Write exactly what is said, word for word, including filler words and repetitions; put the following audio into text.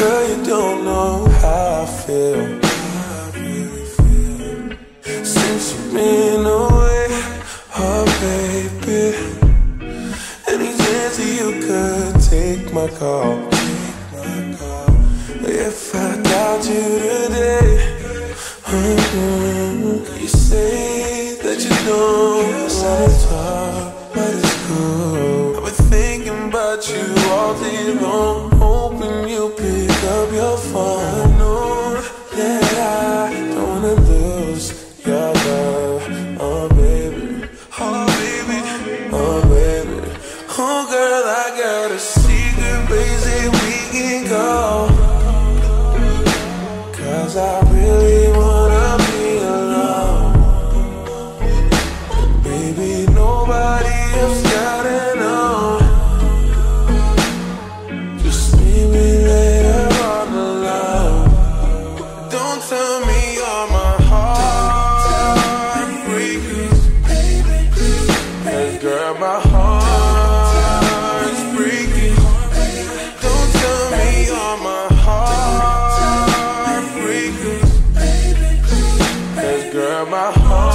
Girl, you don't know how I feel. Since you've been away, oh baby. Any chance that you could take my call. If I doubt you today, mm-hmm. You say that you don't wanna talk, but it's cool. I've been thinking about you all day long, hoping you pick up your phone. I know that I don't wanna lose your love, oh baby, oh baby, oh baby. Oh girl, I got a secret place that we can go, 'cause I really wanna be alone. And baby, nobody else gotta know. Just meet me later on the line. Don't tell me you're my heartbreaker. Hey girl, my heart's breaking. Don't tell me you're my heartbreaker. Girl, my heart